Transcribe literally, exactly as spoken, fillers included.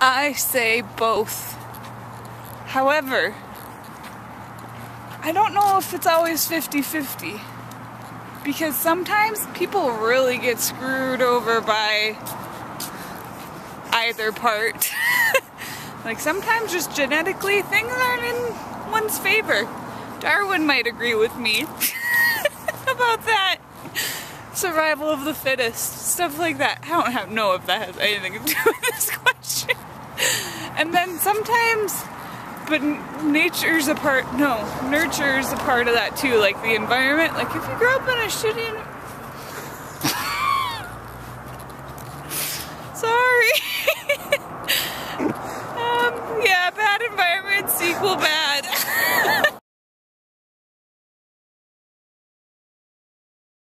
I say both. However, I don't know if it's always fifty fifty. Because sometimes people really get screwed over by either part. Like sometimes just genetically things aren't in one's favor. Darwin might agree with me about that. Survival of the fittest, stuff like that. I don't have, know if that has anything to do with this question. And then sometimes, but nature's a part, no, nurture's a part of that too, like the environment. Like if you grow up in a shitty, sorry. um, yeah, bad environments equal bad